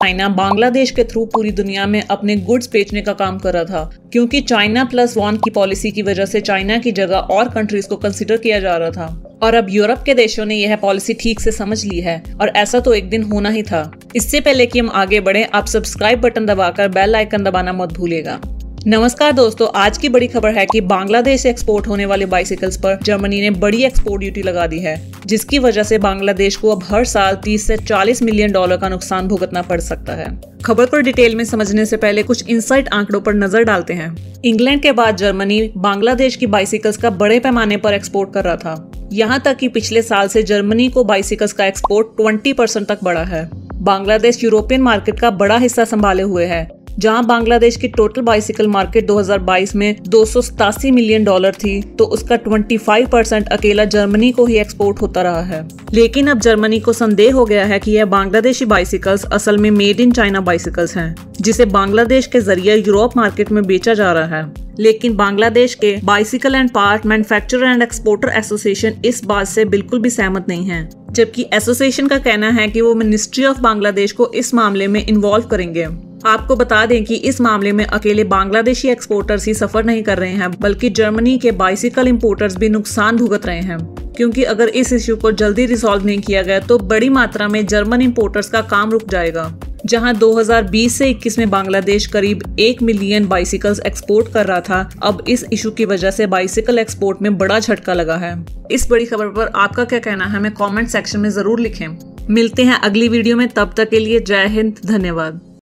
China Bangladesh के through पूरी दुनिया में अपने गुड्स बेचने का काम कर रहा था, क्योंकि चाइना प्लस वन की पॉलिसी की वजह से चाइना की जगह और कंट्रीज को कंसिडर किया जा रहा था। और अब यूरोप के देशों ने यह पॉलिसी ठीक से समझ ली है और ऐसा तो एक दिन होना ही था। इससे पहले कि हम आगे बढ़े, आप सब्सक्राइब बटन दबाकर बेल आइकन दबाना मत भूलिएगा। नमस्कार दोस्तों, आज की बड़ी खबर है कि बांग्लादेश से एक्सपोर्ट होने वाले बाइसिकल्स पर जर्मनी ने बड़ी एक्सपोर्ट ड्यूटी लगा दी है, जिसकी वजह से बांग्लादेश को अब हर साल 30 से 40 मिलियन डॉलर का नुकसान भुगतना पड़ सकता है। खबर को डिटेल में समझने से पहले कुछ इनसाइट आंकड़ों पर नजर डालते हैं। इंग्लैंड के बाद जर्मनी बांग्लादेश की बाइसिकल्स का बड़े पैमाने पर एक्सपोर्ट कर रहा था। यहाँ तक कि पिछले साल से जर्मनी को बाइसिकल्स का एक्सपोर्ट 20% तक बढ़ा है। बांग्लादेश यूरोपियन मार्केट का बड़ा हिस्सा संभाले हुए है, जहां बांग्लादेश की टोटल बाइसिकल मार्केट 2022 में 287 मिलियन डॉलर थी, तो उसका 25% अकेला जर्मनी को ही एक्सपोर्ट होता रहा है। लेकिन अब जर्मनी को संदेह हो गया है कि यह बांग्लादेशी बाइसिकल्स असल में मेड इन चाइना बाइसिकल्स हैं, जिसे बांग्लादेश के जरिए यूरोप मार्केट में बेचा जा रहा है। लेकिन बांग्लादेश के bicycle and part manufacturer and exporter association इस बात से बिल्कुल भी सहमत नहीं है, जबकि एसोसिएशन का कहना है कि वो मिनिस्ट्री ऑफ बांग्लादेश को इस मामले में इन्वॉल्व करेंगे। आपको बता दें कि इस मामले में अकेले बांग्लादेशी एक्सपोर्टर्स ही सफर नहीं कर रहे हैं, बल्कि जर्मनी के बाइसिकल इंपोर्टर्स भी नुकसान भुगत रहे हैं, क्योंकि अगर इस इश्यू को जल्दी रिसॉल्व नहीं किया गया तो बड़ी मात्रा में जर्मन इंपोर्टर्स का काम रुक जाएगा। जहां 2020 से 21 में बांग्लादेश करीब 1 मिलियन बाइसिकल्स एक्सपोर्ट कर रहा था, अब इस इशू की वजह से बाइसिकल एक्सपोर्ट में बड़ा झटका लगा है। इस बड़ी खबर पर आपका क्या कहना है, हमें कमेंट सेक्शन में जरूर लिखें। मिलते हैं अगली वीडियो में, तब तक के लिए जय हिंद, धन्यवाद।